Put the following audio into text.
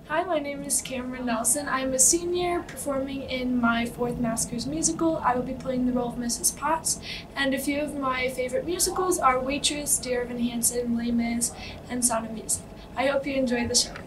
Hi, my name is Cameron Nelson. I'm a senior performing in my 4th Masquers musical. I will be playing the role of Mrs. Potts, and a few of my favorite musicals are Waitress, Dear Evan Hansen, Les Mis, and Sound of Music. I hope you enjoy the show.